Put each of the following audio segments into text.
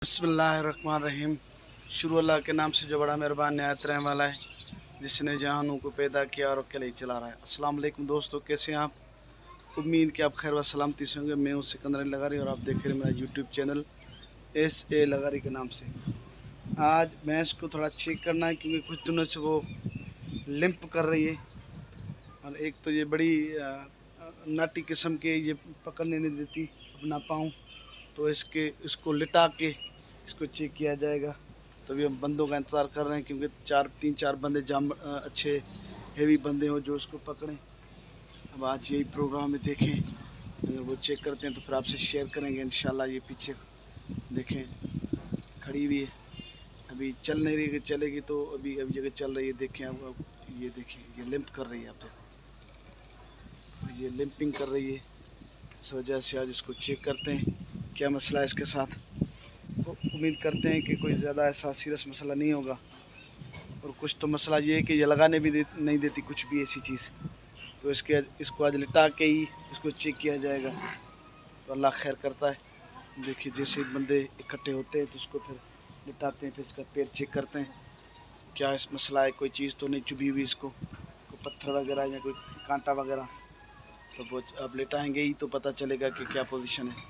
बिस्मिल्लाहिर्रहमानिर्रहीम। शुरू अल्लाह के नाम से जो बड़ा मेहरबान निहायत रहने वाला है, जिसने जहानों को पैदा किया और अकेले ही चला रहा है। अस्सलाम वालेकुम दोस्तों, कैसे हैं आप? उम्मीद कि आप खैर व सलामती से होंगे। मैं हूं सिकंदर लगारी और आप देख रहे हैं मेरा यूट्यूब चैनल SA लगारी के नाम से। आज भैंस को थोड़ा चेक करना है क्योंकि कुछ दिनों से वो लिम्प कर रही है और एक तो ये बड़ी नाटी किस्म के ये पकड़ने नहीं देती अपना पाँव, तो इसको लिटा के इसको चेक किया जाएगा। तो अभी हम बंदों का इंतज़ार कर रहे हैं क्योंकि तीन चार बंदे अच्छे हेवी बंदे हो जो इसको पकड़ें। अब आज यही प्रोग्राम में देखें, अगर वो चेक करते हैं तो फिर आपसे शेयर करेंगे इंशाल्लाह। ये पीछे देखें खड़ी हुई है, अभी चल नहीं रही, चलेगी तो अभी जगह चल रही है। देखें अब ये देखें, ये लिम्प कर रही है। आप देखो ये लिम्पिंग कर रही है, इस वजह से आज इसको चेक करते हैं क्या मसला है इसके साथ। तो उम्मीद करते हैं कि कोई ज़्यादा ऐसा सीरियस मसला नहीं होगा। और कुछ तो मसला ये है कि ये लगाने भी नहीं देती कुछ भी ऐसी चीज़, तो इसको आज लिटा के ही इसको चेक किया जाएगा। तो अल्लाह खैर करता है। देखिए जैसे बंदे इकट्ठे होते हैं तो उसको फिर लिटाते हैं, फिर इसका पैर चेक करते हैं क्या इस मसला है, कोई चीज़ तो नहीं चुभी हुई इसको, कोई पत्थर वगैरह या कोई कांटा वगैरह। तो वो अब लिटाएंगे ही तो पता चलेगा कि क्या पोजीशन है।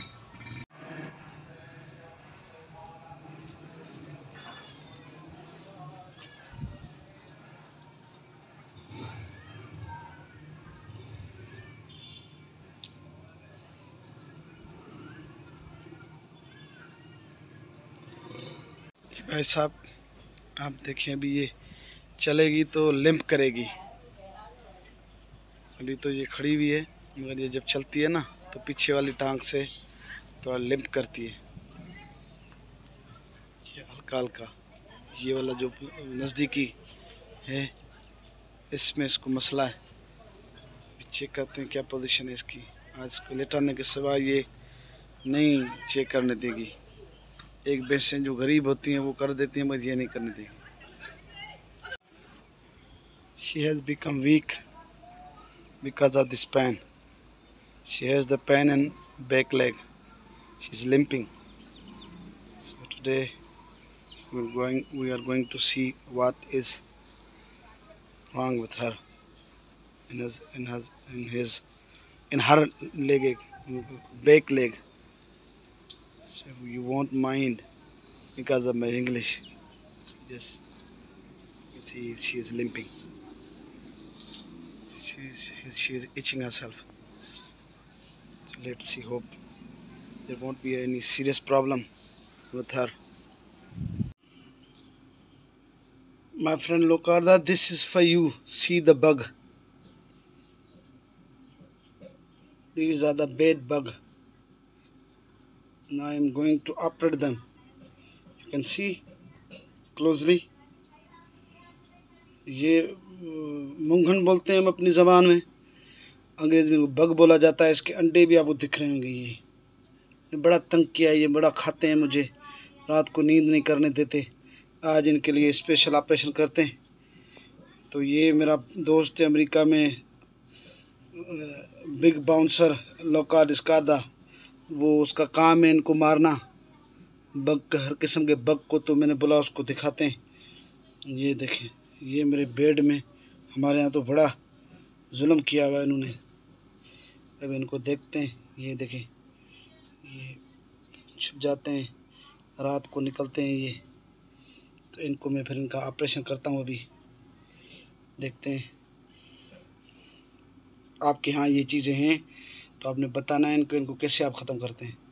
भाई साहब आप देखिए, अभी ये चलेगी तो लिम्प करेगी। अभी तो ये खड़ी हुई है, मगर ये जब चलती है ना तो पीछे वाली टांग से थोड़ा लिम्प करती है। ये हल्का हल्का ये वाला जो नज़दीकी है इसमें इसको मसला है। अभी चेक करते हैं क्या पोजीशन है इसकी। आज इसको लेटाने के सिवा ये नहीं चेक करने देगी। एक भैंसें जो गरीब होती हैं वो कर देती हैं, मगर ये नहीं करने देगी। She has become weak because of this pain. She has the pain in back leg. She's limping. So today we are going to see what is wrong with her in her leg, back leg. So you won't mind because of my English. Just you see she is limping. She is itching herself. So let's see, hope there won't be any serious problem with her. My friend Lokarda, this is for you. See the bug. These are the bed bug. Now I am going to operate them. You can see closely. ये मुंगन बोलते हैं हम अपनी ज़बान में, अंग्रेज़ी में bug बोला जाता है। इसके अंडे भी आपको दिख रहे होंगे। ये बड़ा तंग किया, ये बड़ा खाते हैं मुझे, रात को नींद नहीं करने देते। आज इनके लिए स्पेशल ऑपरेशन करते हैं। तो ये मेरा दोस्त है अमेरिका में, बिग बाउंसर लोकार्ड स्कार्दा, वो उसका काम है इनको मारना, बग, हर किस्म के बग को। तो मैंने बोला उसको दिखाते हैं। ये देखें, ये मेरे बेड में, हमारे यहाँ तो बड़ा जुल्म किया हुआ है इन्होंने। अब इनको देखते हैं। ये देखें, ये छुप जाते हैं, रात को निकलते हैं ये। तो इनको मैं फिर इनका ऑपरेशन करता हूँ। अभी देखते हैं। आपके यहाँ ये चीज़ें हैं तो आपने बताना है इनको कैसे आप ख़त्म करते हैं।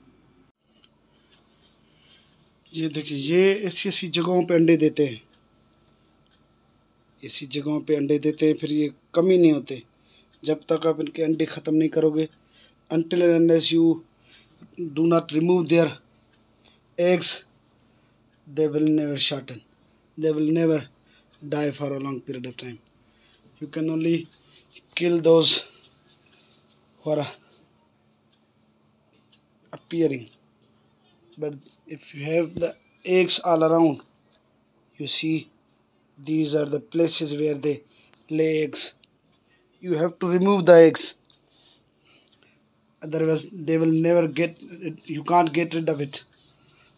ये देखिए, ये ऐसी जगहों पे अंडे देते हैं, ऐसी जगहों पे अंडे देते हैं, फिर ये कम ही नहीं होते जब तक आप इनके अंडे ख़त्म नहीं करोगे। until and unless you do not remove their eggs, they will never shorten, they will never die for a long period of time. You can only kill those who are appearing, but if you have the eggs all around, you see these are the places where they lay eggs. You have to remove the eggs, otherwise they will never get, you can't get rid of it.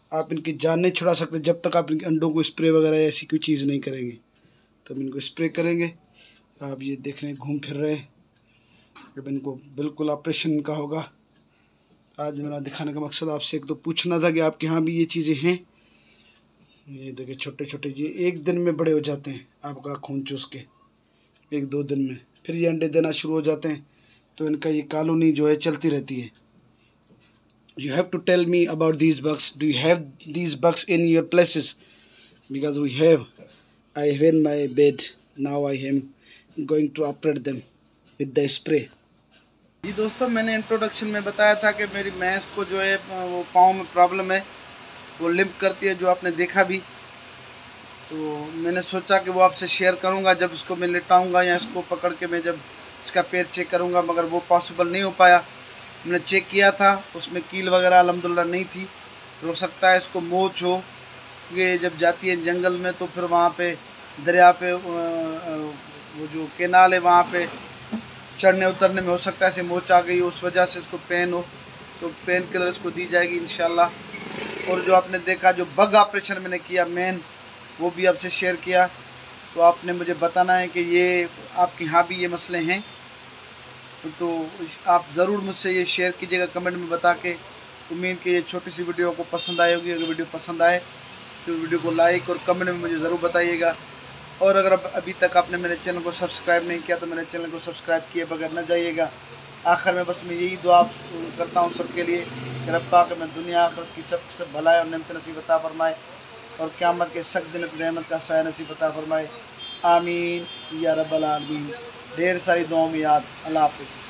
आप इनकी जान नहीं छुड़ा सकते जब तक आप इनके अंडों को स्प्रे वगैरह ऐसी कोई चीज़ नहीं करेंगे। तो हम इनको स्प्रे करेंगे। आप ये देख रहे हैं घूम फिर रहे हैं। जब इनको बिल्कुल ऑपरेशन इनका होगा। आज मेरा दिखाने का मकसद आपसे एक तो पूछना था कि आपके यहाँ भी ये चीज़ें हैं। ये देखिए छोटे छोटे, ये एक दिन में बड़े हो जाते हैं आपका खून चूस के, 1-2 दिन में। फिर ये अंडे देना शुरू हो जाते हैं। तो इनका ये कॉलोनी जो है चलती रहती है। You have to tell me about these bugs. Do you have these bugs in your places? Because we have. I have in my bed. Now I am going to operate them with the spray. जी दोस्तों, मैंने introduction में बताया था कि मेरी भैंस को जो है वो पाँव में प्रॉब्लम है, वो लिम्प करती है, जो आपने देखा भी। तो मैंने सोचा कि वो आपसे शेयर करूंगा जब इसको मैं लेटाऊंगा या इसको पकड़ के मैं जब इसका पैर चेक करूंगा, मगर वो पॉसिबल नहीं हो पाया। मैंने चेक किया था, उसमें कील वगैरह अल्हम्दुलिल्लाह नहीं थी। तो हो सकता है इसको मोच हो, ये जब जाती है जंगल में तो फिर वहाँ पे दरिया पे वो जो केनाल है वहाँ पे चढ़ने उतरने में हो सकता है ऐसे मोच आ गई, उस वजह से इसको पेन हो। तो पेन किलर इसको दी जाएगी इंशाल्लाह। और जो आपने देखा जो बग ऑपरेशन मैंने किया मेन, वो भी आपसे शेयर किया। तो आपने मुझे बताना है कि ये आपके यहाँ भी ये मसले हैं। तो आप ज़रूर मुझसे ये शेयर कीजिएगा कमेंट में बता के। उम्मीद कि ये छोटी सी वीडियो को पसंद आई होगी। अगर वीडियो पसंद आए तो वीडियो को लाइक और कमेंट में मुझे ज़रूर बताइएगा। और अगर अभी तक आपने मेरे चैनल को सब्सक्राइब नहीं किया तो मेरे चैनल को सब्सक्राइब किए बगैर न जाइएगा। आखिर में बस मैं यही दुआ करता हूँ सबके लिए कि रब पाक में दुनिया आखिरत की सब भलाई और नेमत नसीब अता फरमाए और क़यामत के सख्त दिन की रहमत का साया नसीब अता फरमाए। आमीन या रब्बल आलमीन। ढेर सारी दुआओं में याद। अल्लाह हाफ़िज़।